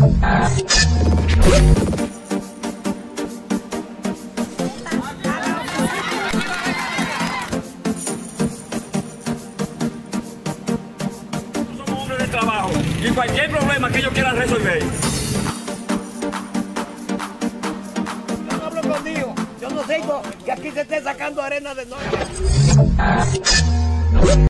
Somos hombres de trabajo y cualquier problema que ellos quieran resolver. Yo no hablo contigo. Yo no sé que aquí se esté sacando arena de noche.